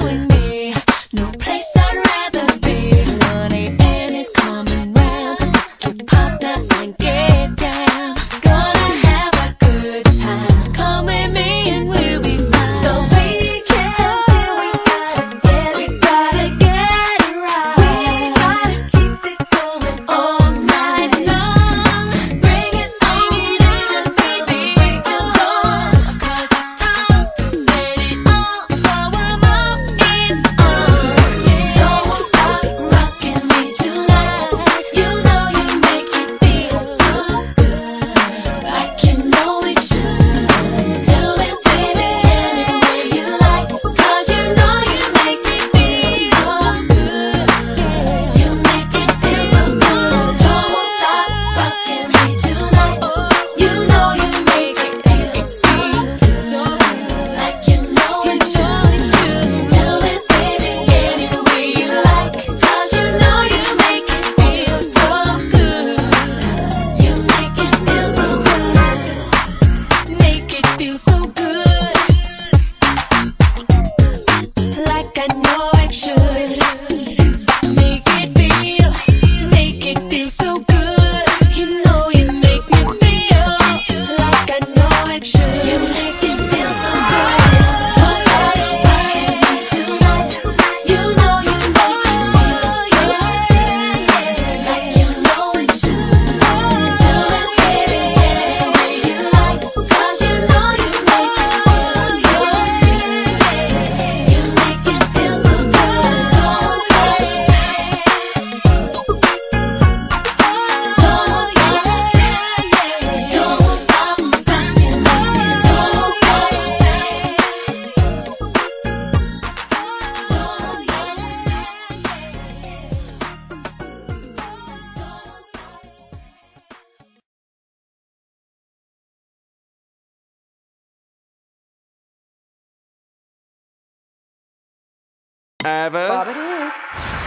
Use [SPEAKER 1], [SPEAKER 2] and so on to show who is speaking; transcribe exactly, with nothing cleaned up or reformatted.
[SPEAKER 1] with me. No place I'd rather be. Money and it's coming round. You pop that and get down. Gonna have a good time. Come with me and we'll be fine. The weekend till we gotta get it. We gotta get it right. We gotta keep it going all night long. Bring it on and baby, break it on. Cause it's time to set it off. So I'm up, it's on. Don't stop rocking me tonight. You know you make it feel so good, like you know it should. Do it, baby, any way you like. Cause you know you make me feel so good. You make it feel so good. Don't stop rocking me tonight. You know you make it feel so good, like you know it should. Do it, baby, any way you like. Cause you know you make it feel so good. You make it feel so good. Make it feel so good, like I know it should. Make it feel, make it feel so good. You know you make me feel like I know it should. You make it feel so good. Don't stop rocking me tonight. You know you make it feel so good, like you know it should. Do it, baby, any way you like. Cause you know you make it feel so good. You make it feel so good. Don't stop. Don't stop. Don't stop rocking me. Don't stop.
[SPEAKER 2] Ever?
[SPEAKER 3] Bobbity.